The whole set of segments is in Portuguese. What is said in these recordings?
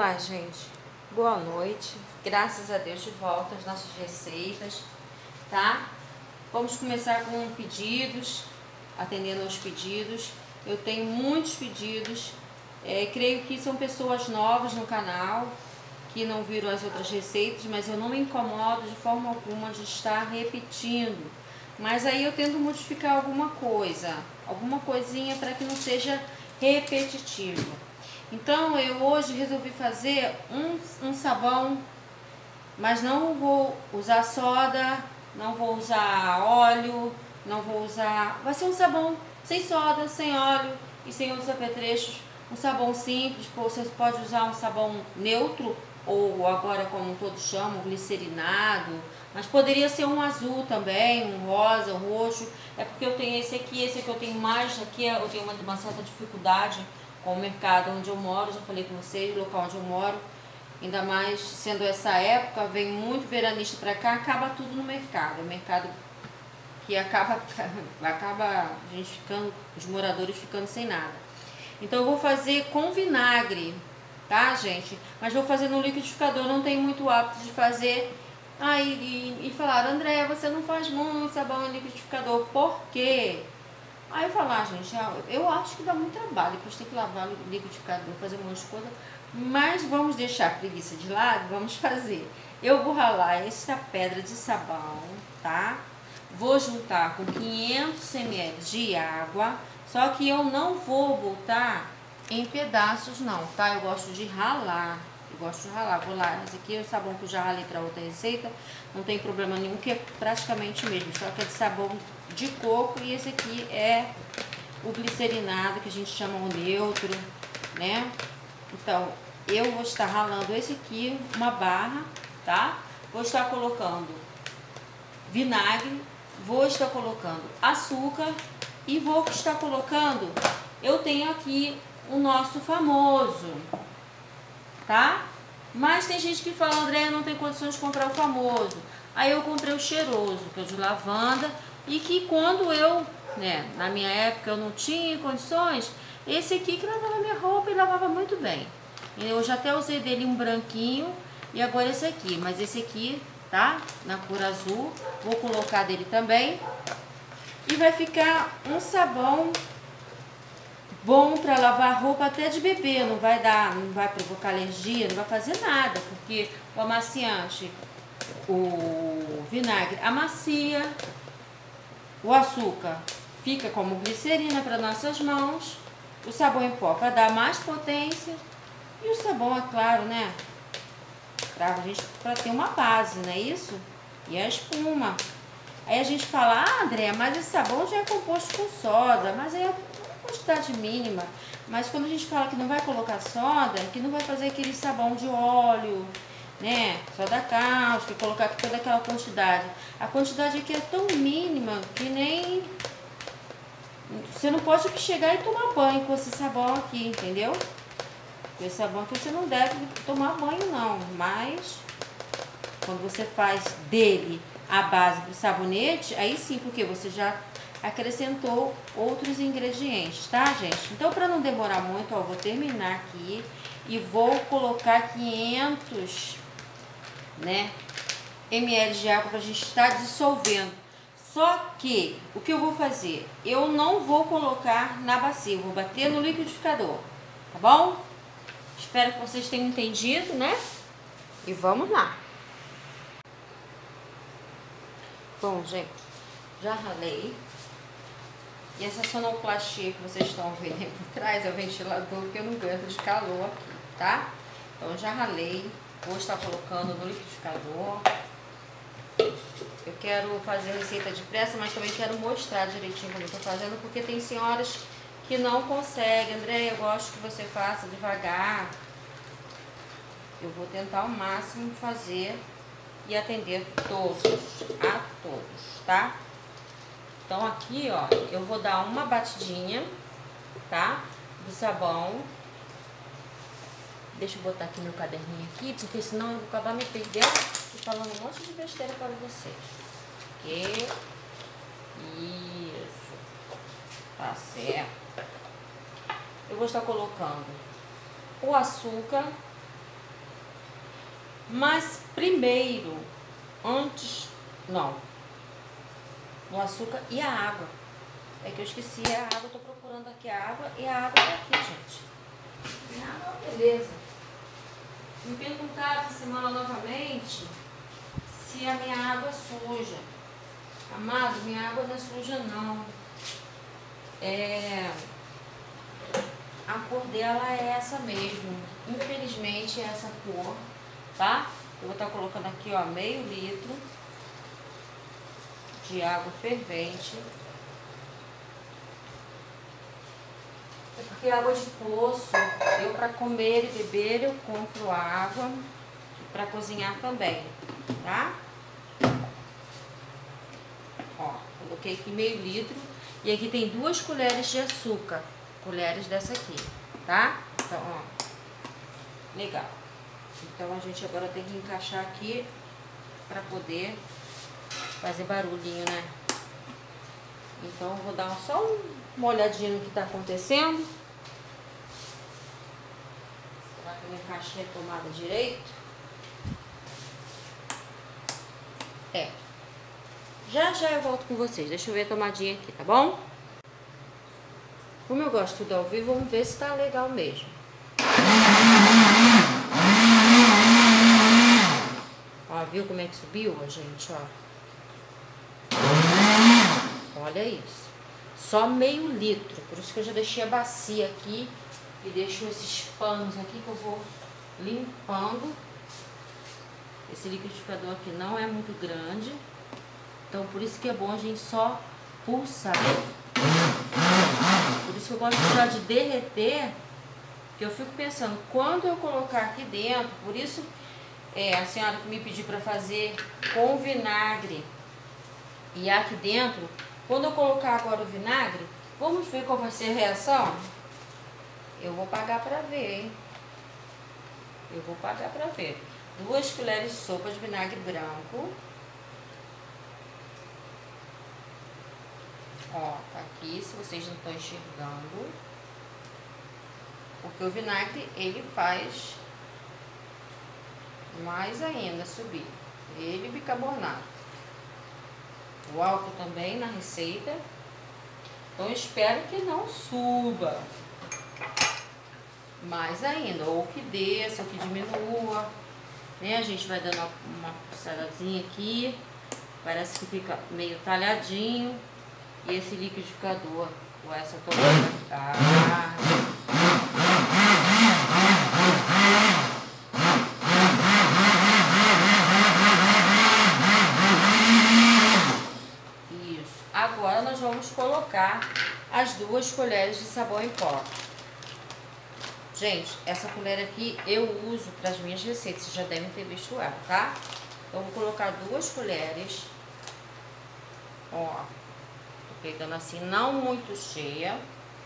Olá, gente. Boa noite. Graças a Deus de volta às nossas receitas, tá? Vamos começar com pedidos, atendendo aos pedidos. Eu tenho muitos pedidos. Creio que são pessoas novas no canal, que não viram as outras receitas, mas eu não me incomodo de forma alguma de estar repetindo. Mas aí eu tento modificar alguma coisinha para que não seja repetitivo. Então eu hoje resolvi fazer um sabão, mas não vou usar soda, não vou usar óleo, não vou usar... Vai ser um sabão sem soda, sem óleo e sem outros apetrechos. Um sabão simples, você pode usar um sabão neutro, ou agora como todos chamam, glicerinado, mas poderia ser um azul também, um rosa, um roxo. É porque eu tenho esse aqui eu tenho mais, aqui eu tenho uma certa dificuldade com o mercado onde eu moro, já falei com vocês, o local onde eu moro, ainda mais sendo essa época, vem muito veranista pra cá, acaba tudo no mercado, o mercado que acaba a gente ficando, os moradores ficando sem nada. Então eu vou fazer com vinagre, tá, gente? Mas vou fazer no liquidificador, não tenho muito hábito de fazer. E falaram, André, você não faz muito sabão em liquidificador, por quê? Aí eu falar, gente, eu acho que dá muito trabalho, depois tem que lavar o liquidificador, fazer um monte de coisa, mas vamos deixar a preguiça de lado, vamos fazer. Eu vou ralar essa pedra de sabão, tá? Vou juntar com 500 ml de água, só que eu não vou botar em pedaços não, tá? Eu gosto de ralar, vou lá, esse aqui é o sabão que eu já ralei para outra receita, não tem problema nenhum, que é praticamente o mesmo, só que é de sabão de coco, e esse aqui é o glicerinado, que a gente chama o neutro, né? Então, eu vou estar ralando esse aqui, uma barra, tá? Vou estar colocando vinagre, vou estar colocando açúcar e vou estar colocando, eu tenho aqui o nosso famoso, tá? Mas tem gente que fala, André, não tem condições de comprar o famoso. Aí eu comprei o cheiroso, que é o de lavanda, e que quando eu, né, na minha época eu não tinha condições, esse aqui que lavava minha roupa e lavava muito bem. Eu já até usei dele um branquinho e agora esse aqui, mas esse aqui, tá? Na cor azul, vou colocar dele também. E vai ficar um sabão bom para lavar roupa até de bebê, não vai provocar alergia, não vai fazer nada, porque o amaciante, o vinagre amacia, o açúcar fica como glicerina para nossas mãos, o sabão em pó para dar mais potência e o sabão, é claro, né, para ter uma base, não é isso? E a espuma. Aí a gente fala, André, mas esse sabão já é composto com soda, mas é quantidade mínima. Mas quando a gente fala que não vai colocar soda, que não vai fazer aquele sabão de óleo, né, soda cáustica, colocar toda aquela quantidade. A quantidade aqui é tão mínima que nem... Você não pode chegar e tomar banho com esse sabão aqui, entendeu? Com esse sabão aqui você não deve tomar banho não, mas quando você faz dele a base do sabonete, aí sim, porque você já acrescentou outros ingredientes, tá, gente? Então, para não demorar muito, ó, vou terminar aqui e vou colocar 500, né, ml de água pra gente estar dissolvendo. Só que, o que eu vou fazer? Eu não vou colocar na bacia, eu vou bater no liquidificador, tá bom? Espero que vocês tenham entendido, né? E vamos lá. Bom, gente, já ralei. E essa sonoplastia que vocês estão vendo aí por trás é o ventilador, que eu não aguento de calor aqui, tá? Então, já ralei. Vou estar colocando no liquidificador. Eu quero fazer receita depressa, mas também quero mostrar direitinho como eu tô fazendo, porque tem senhoras que não conseguem. André, eu gosto que você faça devagar. Eu vou tentar ao máximo fazer e atender a todos, tá? Então aqui, ó, eu vou dar uma batidinha, tá? Do sabão. Deixa eu botar aqui meu caderninho aqui, porque senão eu vou acabar me perdendo e falando um monte de besteira para vocês. Ok? Isso. Tá certo. Eu vou estar colocando o açúcar, Mas primeiro, antes, não, o açúcar e a água. É que eu esqueci a água, eu tô procurando aqui a água e a água tá aqui, gente. E a água, beleza. Me perguntaram essa semana novamente se a minha água é suja. Amado, minha água não é suja não. A cor dela é essa mesmo. Infelizmente é essa cor, tá? Eu vou estar colocando aqui, ó, meio litro de água fervente. É porque água de poço, eu para comer e beber eu compro água, para cozinhar também, tá? Ó, coloquei aqui meio litro e aqui tem 2 colheres de açúcar, colheres dessa aqui, tá? Então, ó, legal. Então a gente agora tem que encaixar aqui para poder fazer barulhinho, né? Então eu vou dar só uma olhadinha no que tá acontecendo. Será que eu encaixei a tomada direito? É. Já eu volto com vocês. Deixa eu ver a tomadinha aqui, tá bom? Como eu gosto tudo ao vivo, vamos ver se tá legal mesmo. Ó, viu como é que subiu, gente, ó? Olha isso. Só meio litro, por isso que eu já deixei a bacia aqui e deixo esses panos aqui que eu vou limpando. Esse liquidificador aqui não é muito grande, então por isso que é bom a gente só pulsar. Por isso que eu gosto já de derreter, que eu fico pensando, quando eu colocar aqui dentro, por isso a senhora que me pediu para fazer com vinagre e aqui dentro, quando eu colocar agora o vinagre, vamos ver qual vai ser a reação? Eu vou pagar para ver, hein? Eu vou pagar para ver. 2 colheres de sopa de vinagre branco. Ó, tá aqui, se vocês não estão enxergando. Porque o vinagre, ele faz mais ainda subir. Ele bicarbonato. O álcool também na receita. Então, espero que não suba mais ainda. Ou que desça, ou que diminua. Né? A gente vai dando uma puxadazinha aqui. Parece que fica meio talhadinho. E esse liquidificador, com essa tomada. Isso. Agora nós vamos colocar as 2 colheres de sabão em pó. Gente, essa colher aqui eu uso para as minhas receitas, vocês já devem ter visto ela, tá? Então, eu vou colocar 2 colheres. Ó, tô pegando assim, não muito cheia.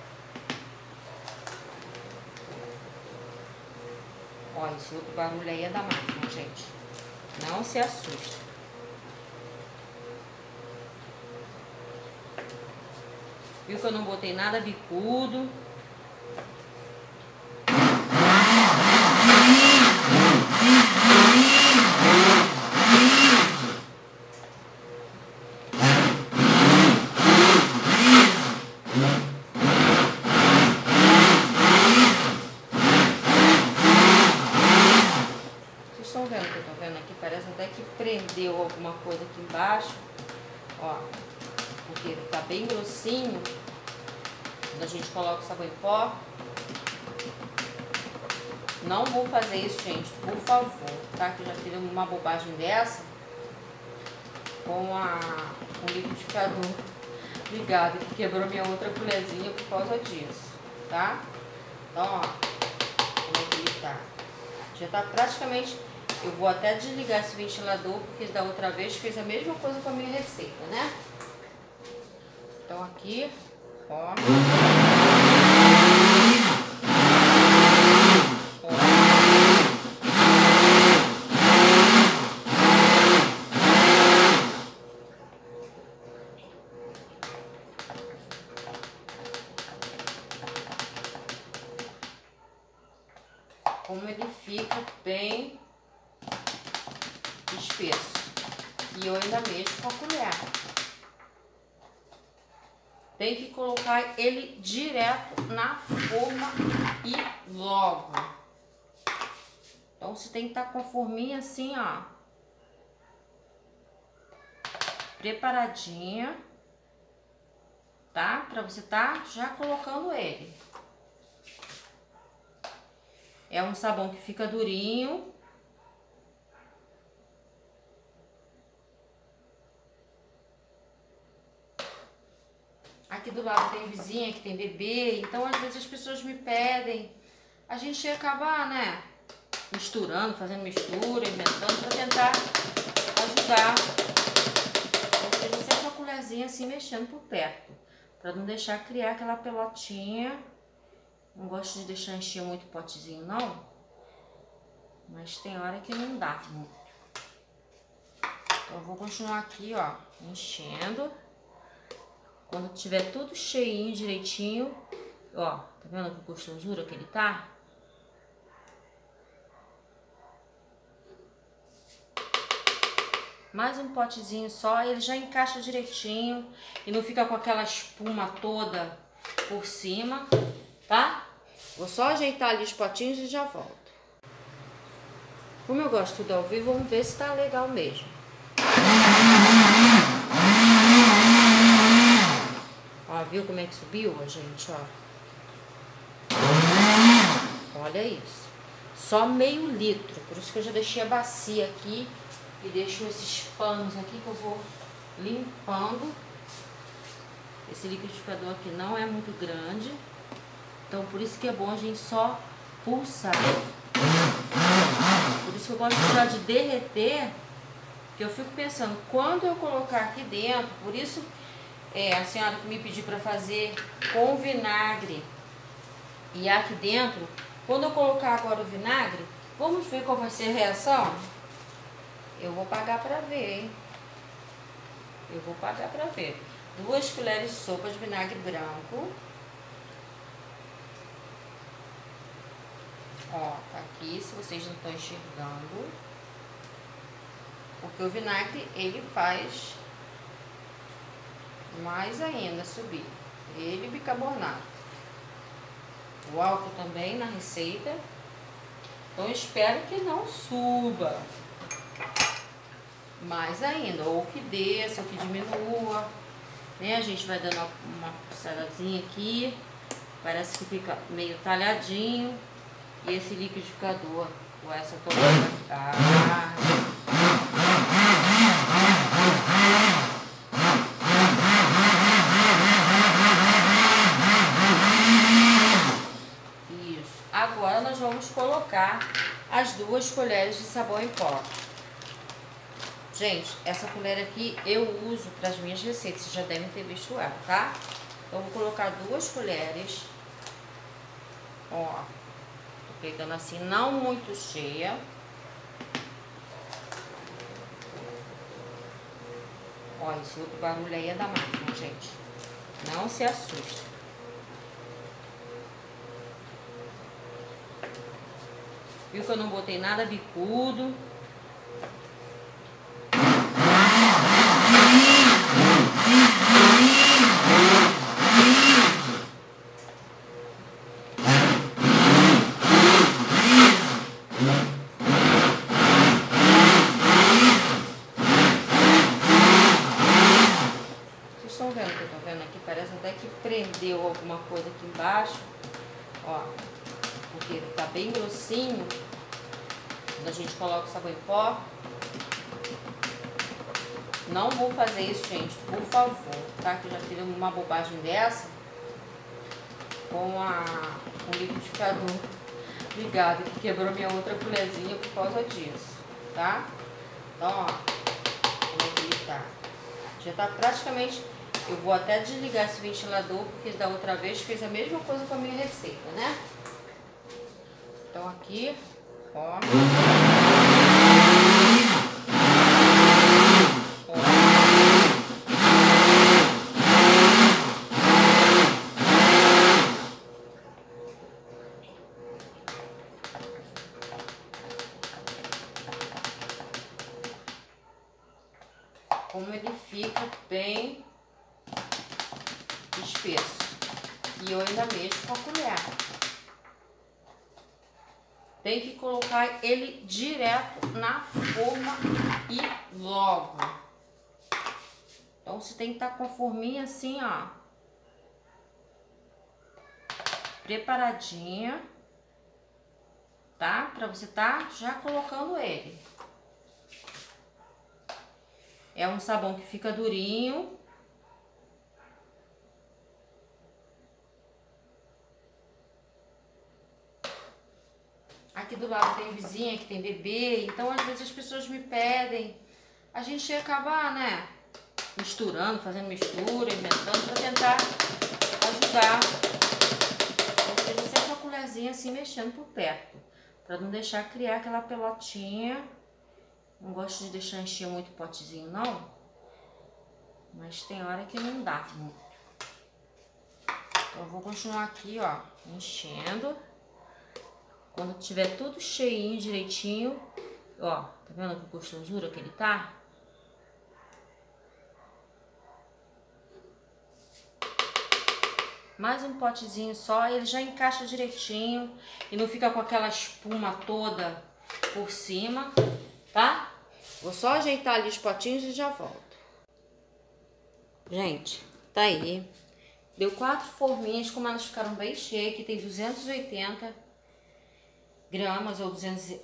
Ó, esse outro barulho aí é da máquina, gente. Não se assusta. Viu que eu não botei nada bicudo. Vocês estão vendo o que eu tô vendo aqui? Parece até que prendeu alguma coisa aqui embaixo. Ó, porque tá bem grossinho. Quando a gente coloca o sabão em pó. Não vou fazer isso, gente, por favor, tá? Que eu já fiz uma bobagem dessa com o liquidificador. Obrigada, que quebrou minha outra colherzinha por causa disso, tá? Então, ó, como é que ele tá? Já tá praticamente... Eu vou até desligar esse ventilador, porque da outra vez fez a mesma coisa com a minha receita, né? Então aqui, ó. Como ele fica bem espesso. E eu ainda mexo com a colher. Tem que colocar ele direto na forma e logo. Então você tem que estar com a forminha assim, ó, preparadinha, tá? Pra você tá já colocando ele. É um sabão que fica durinho. Aqui do lado tem vizinha que tem bebê, então às vezes as pessoas me pedem. A gente acaba, né, misturando, fazendo mistura, inventando para tentar ajudar. Ou seja, sempre uma colherzinha assim mexendo por perto, para não deixar criar aquela pelotinha. Não gosto de deixar encher muito o potezinho não, mas tem hora que não dá muito. Então eu vou continuar aqui, ó, enchendo. Quando tiver tudo cheinho, direitinho, ó, tá vendo que gostosura que ele tá? Mais um potezinho só, ele já encaixa direitinho e não fica com aquela espuma toda por cima, tá? Vou só ajeitar ali os potinhos e já volto. Como eu gosto tudo ao vivo, vamos ver se tá legal mesmo. Ó, viu como é que subiu, gente, ó? Olha isso. Só meio litro, por isso que eu já deixei a bacia aqui e deixo esses panos aqui que eu vou limpando. Esse liquidificador aqui não é muito grande, então por isso que é bom a gente só pulsar. Por isso que eu gosto já de derreter, que eu fico pensando, quando eu colocar aqui dentro, por isso... a senhora que me pediu para fazer com vinagre. E aqui dentro, quando eu colocar agora o vinagre, vamos ver qual vai ser a reação? Eu vou pagar para ver, hein? Eu vou pagar para ver. 2 colheres de sopa de vinagre branco. Ó, tá aqui, se vocês não estão enxergando. Porque o vinagre, ele faz... mais ainda subir, ele bicarbonato. O álcool também na receita, então espero que não suba mais ainda, ou que desça, ou que diminua, né? A gente vai dando uma puxadazinha aqui, parece que fica meio talhadinho, e esse liquidificador com essa tomada agora nós vamos colocar as 2 colheres de sabão em pó. Gente, essa colher aqui eu uso para as minhas receitas, vocês já devem ter visto ela, tá? Então eu vou colocar 2 colheres. Ó, tô pegando assim, não muito cheia. Ó, esse outro barulho aí é da máquina, gente. Não se assusta. Viu que eu não botei nada bicudo. Vocês estão vendo o que eu tô vendo aqui? Parece até que prendeu alguma coisa aqui embaixo. Ó. Porque ele tá bem grossinho. Quando a gente coloca o sabão em pó. Não vou fazer isso, gente, por favor, tá? Que eu já fiz uma bobagem dessa com o liquidificador ligado, que quebrou minha outra colherzinha por causa disso, tá? Então, ó, como é que ele tá? Já tá praticamente... Eu vou até desligar esse ventilador, porque da outra vez fez a mesma coisa com a minha receita, né? Então aqui, ó. bem espesso. E eu ainda mexo com a colher. Tem que colocar ele direto na forma e logo. Então você tem que estar com a forminha assim, ó, preparadinha, tá? Pra você tá já colocando ele. É um sabão que fica durinho. Aqui do lado tem vizinha que tem bebê, então às vezes as pessoas me pedem. A gente acaba, né, misturando, fazendo mistura, inventando pra tentar ajudar. Ou seja, sempre uma colherzinha assim mexendo por perto, pra não deixar criar aquela pelotinha. Não gosto de deixar encher muito o potezinho não, mas tem hora que não dá muito. Então eu vou continuar aqui, ó, enchendo. Quando tiver tudo cheinho, direitinho, ó, tá vendo que gostosura que ele tá? Mais um potezinho só, ele já encaixa direitinho e não fica com aquela espuma toda por cima, tá? Vou só ajeitar ali os potinhos e já volto. Gente, tá aí. Deu 4 forminhas, como elas ficaram bem cheias, que tem 280 gramas ou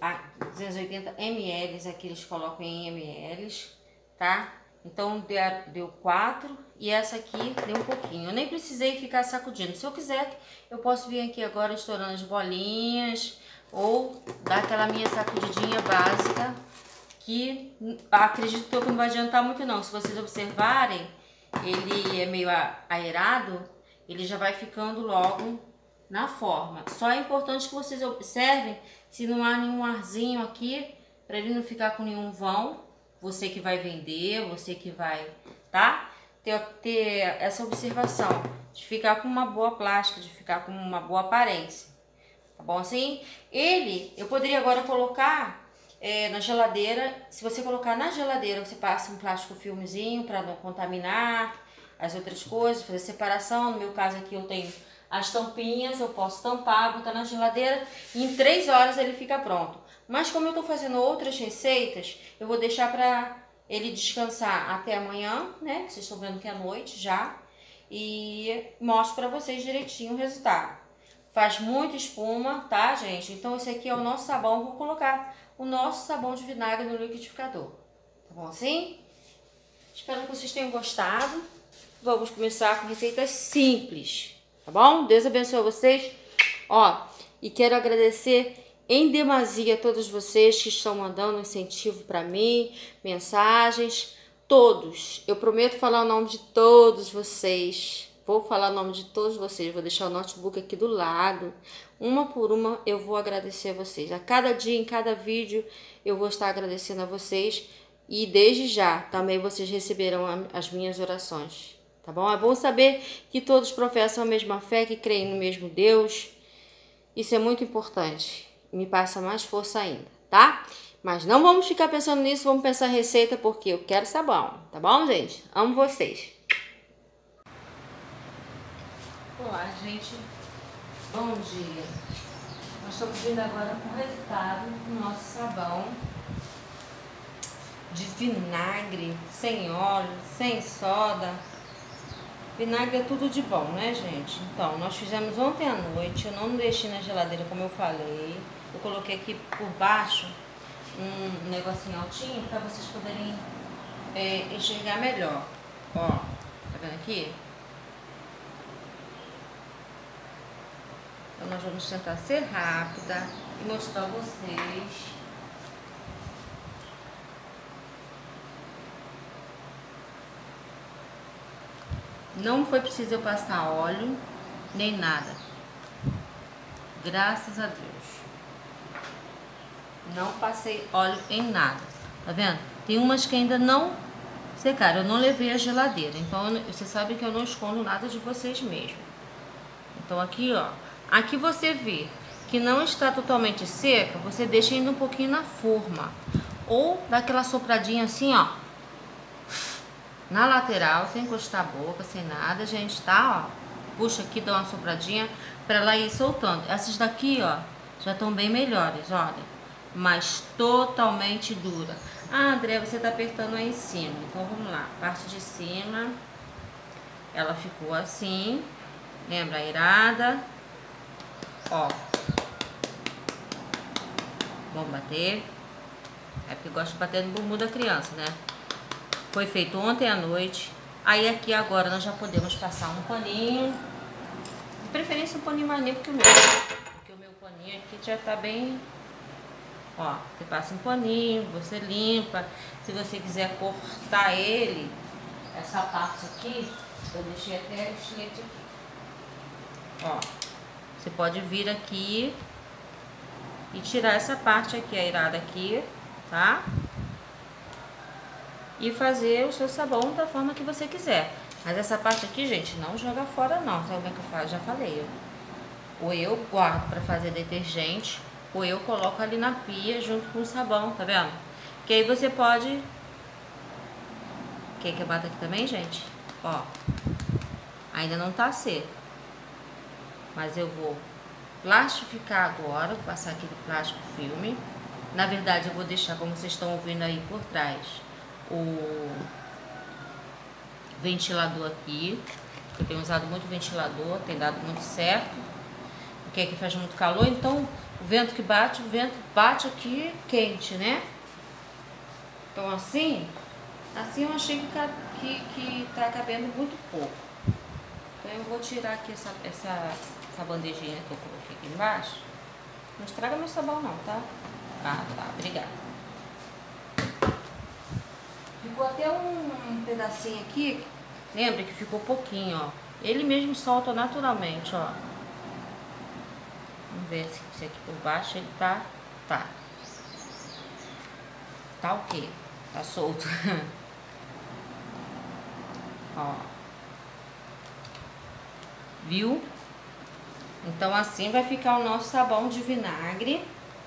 280 ml, aqui eles colocam em ml, tá? Então deu 4 e essa aqui deu um pouquinho. Eu nem precisei ficar sacudindo. Se eu quiser, eu posso vir aqui agora estourando as bolinhas ou dar aquela minha sacudidinha básica, que acredito que não vai adiantar muito não. Se vocês observarem, ele é meio aerado, ele já vai ficando logo na forma. Só é importante que vocês observem se não há nenhum arzinho aqui, para ele não ficar com nenhum vão. Você que vai vender, você que vai, tá? Ter essa observação de ficar com uma boa plástica, de ficar com uma boa aparência. Tá bom assim? Ele, eu poderia agora colocar na geladeira. Se você colocar na geladeira, você passa um plástico filmezinho para não contaminar as outras coisas, fazer separação. No meu caso aqui eu tenho as tampinhas, eu posso tampar, botar na geladeira e em 3 horas ele fica pronto. Mas como eu tô fazendo outras receitas, eu vou deixar para ele descansar até amanhã, né? Vocês estão vendo que é noite já. E mostro para vocês direitinho o resultado. Faz muita espuma, tá, gente? Então esse aqui é o nosso sabão. Vou colocar o nosso sabão de vinagre no liquidificador. Tá bom assim? Espero que vocês tenham gostado. Vamos começar com receitas simples. Tá bom? Deus abençoe vocês. Ó, e quero agradecer em demasia a todos vocês que estão mandando incentivo para mim, mensagens, todos. Eu prometo falar o nome de todos vocês. Vou falar o nome de todos vocês. Vou deixar o notebook aqui do lado. Uma por uma eu vou agradecer a vocês. A cada dia, em cada vídeo, eu vou estar agradecendo a vocês. E desde já, também vocês receberão as minhas orações. Tá bom? É bom saber que todos professam a mesma fé, que creem no mesmo Deus. Isso é muito importante. Me passa mais força ainda, tá? Mas não vamos ficar pensando nisso, vamos pensar em receita, porque eu quero sabão. Tá bom, gente? Amo vocês. Olá, gente. Bom dia. Nós estamos vindo agora com o resultado do nosso sabão de vinagre, sem óleo, sem soda. Vinagre é tudo de bom, né, gente? Então, nós fizemos ontem à noite, eu não deixei na geladeira como eu falei. Eu coloquei aqui por baixo um negocinho altinho para vocês poderem enxergar melhor. Ó, tá vendo aqui? Então, nós vamos tentar ser rápida e mostrar a vocês. Não foi preciso eu passar óleo, nem nada. Graças a Deus. Não passei óleo em nada. Tá vendo? Tem umas que ainda não secaram. Eu não levei a geladeira. Então, você sabe que eu não escondo nada de vocês mesmo. Então, aqui, ó. Aqui você vê que não está totalmente seca, você deixa ainda um pouquinho na forma. Ou dá aquela sopradinha assim, ó. na lateral, sem encostar a boca, sem nada, gente, tá? Ó, puxa aqui, dá uma sopradinha pra ela ir soltando. Essas daqui, ó, já estão bem melhores, olha, mas totalmente dura. Ah, André, você tá apertando aí em cima. Então vamos lá, parte de cima, ela ficou assim, lembra a irada? Ó, vamos bater. É porque eu gosto de bater no bumbum da criança, né? Foi feito ontem à noite. Aí aqui agora nós já podemos passar um paninho. De preferência um paninho mais limpo que o meu. Porque o meu paninho aqui já tá bem... Ó, você passa um paninho, você limpa. Se você quiser cortar ele, essa parte aqui, eu deixei até o estilete aqui. Ó, você pode vir aqui e tirar essa parte aqui, a irada aqui, tá? E fazer o seu sabão da forma que você quiser. Mas essa parte aqui, gente, não joga fora não. Sabe como é que eu faço? Já falei. Ou eu guardo pra fazer detergente, ou eu coloco ali na pia junto com o sabão, tá vendo? Que aí você pode... Quer que eu bata aqui também, gente? Ó, ainda não tá seco. Mas eu vou plastificar agora, vou passar aquele plástico filme. Na verdade, eu vou deixar, como vocês estão ouvindo aí por trás, o ventilador aqui. Eu tenho usado muito ventilador, tem dado muito certo, porque aqui faz muito calor, então o vento que bate, o vento bate aqui quente, né? Então assim eu achei que tá cabendo muito pouco. Então eu vou tirar aqui essa bandejinha que eu coloquei aqui embaixo. Não estraga meu sabão não, tá? Ah, tá, obrigada. Ficou até um pedacinho aqui, lembra que ficou pouquinho, ó. Ele mesmo solta naturalmente, ó. Vamos ver se aqui por baixo ele tá ok, tá solto. Ó. Viu? Então assim vai ficar o nosso sabão de vinagre,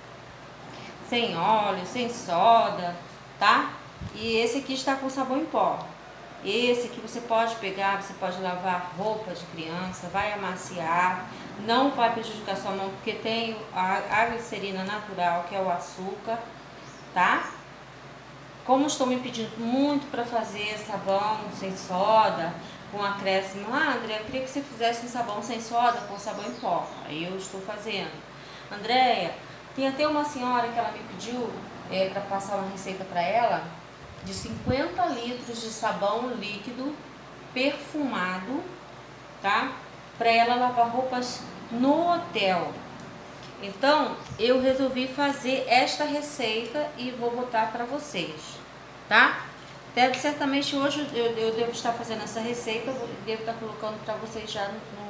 sem óleo, sem soda, tá? E esse aqui está com sabão em pó. Esse aqui você pode pegar, você pode lavar roupa de criança, vai amaciar, não vai prejudicar sua mão, porque tem a glicerina natural, que é o açúcar, tá? Como estão me pedindo muito para fazer sabão sem soda, com acréscimo, ah, André, eu queria que você fizesse um sabão sem soda com sabão em pó. Aí eu estou fazendo. Andréia, tem até uma senhora que ela me pediu para passar uma receita para ela de 50 litros de sabão líquido perfumado, tá? Para ela lavar roupas no hotel. Então, eu resolvi fazer esta receita e vou botar para vocês, tá? Certamente hoje eu devo estar fazendo essa receita, eu devo estar colocando para vocês já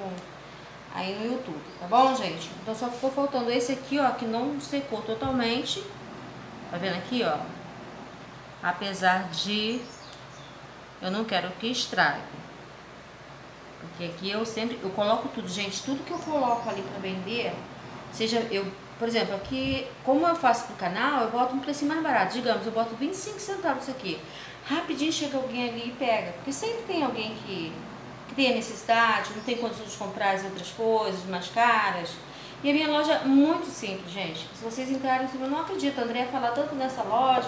aí no YouTube, tá bom, gente? Então só ficou faltando esse aqui, ó, que não secou totalmente, tá vendo aqui, ó? Apesar de eu não quero que estrague, porque aqui eu coloco tudo, gente, tudo que eu coloco ali para vender, seja eu, por exemplo, aqui, como eu faço pro canal, eu boto um preço mais barato, digamos, eu boto 25 centavos isso aqui, rapidinho chega alguém ali e pega, porque sempre tem alguém que tem a necessidade, não tem condições de comprar as outras coisas mais caras. E a minha loja é muito simples, gente. Se vocês entrarem, eu não acredito, a Andréia falar tanto nessa loja,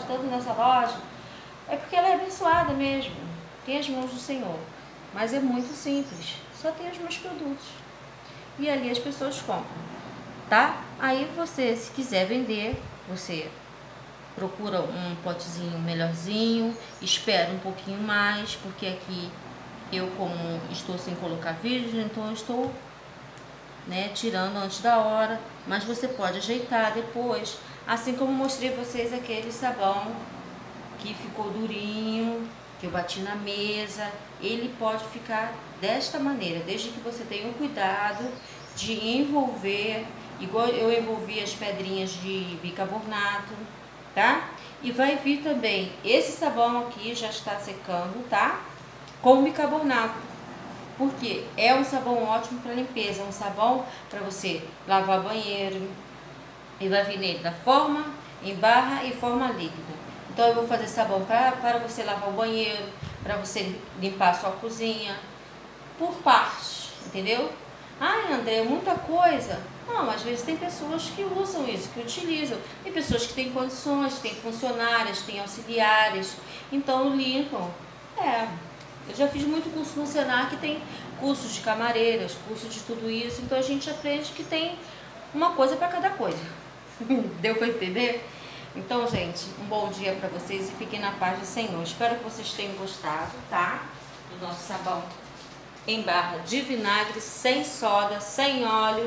é porque ela é abençoada mesmo, tem as mãos do Senhor, mas é muito simples, só tem os meus produtos e ali as pessoas compram, tá? Aí você, se quiser vender, você procura um potezinho melhorzinho, espera um pouquinho mais, porque aqui eu, como estou sem colocar vídeo, então eu estou, né, tirando antes da hora, mas você pode ajeitar depois, assim como mostrei vocês aquele sabão que ficou durinho, que eu bati na mesa, ele pode ficar desta maneira, desde que você tenha o cuidado de envolver, igual eu envolvi as pedrinhas de bicarbonato, tá? E vai vir também, esse sabão aqui já está secando, tá? Com bicarbonato, porque é um sabão ótimo para limpeza, é um sabão para você lavar banheiro, e vai vir nele da forma em barra e forma líquida. Então eu vou fazer sabão para você lavar o banheiro, para você limpar a sua cozinha, por partes, entendeu? Ai, André, é muita coisa. Não, às vezes tem pessoas que usam isso, que utilizam. Tem pessoas que têm condições, tem funcionárias, tem auxiliares, então limpam. Eu já fiz muito curso no Senac, tem cursos de camareiras, curso de tudo isso, então a gente aprende que tem uma coisa para cada coisa. Deu para entender? Então, gente, um bom dia para vocês e fiquem na paz do Senhor. Espero que vocês tenham gostado, tá? Do nosso sabão em barra de vinagre, sem soda, sem óleo,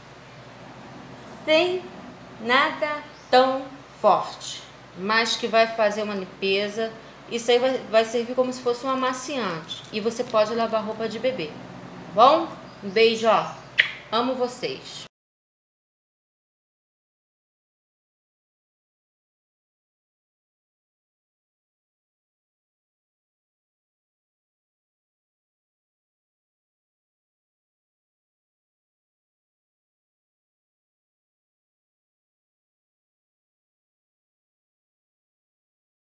sem nada tão forte, mas que vai fazer uma limpeza. Isso aí vai servir como se fosse um amaciante. E você pode lavar roupa de bebê. Bom? Um beijo, ó. Amo vocês.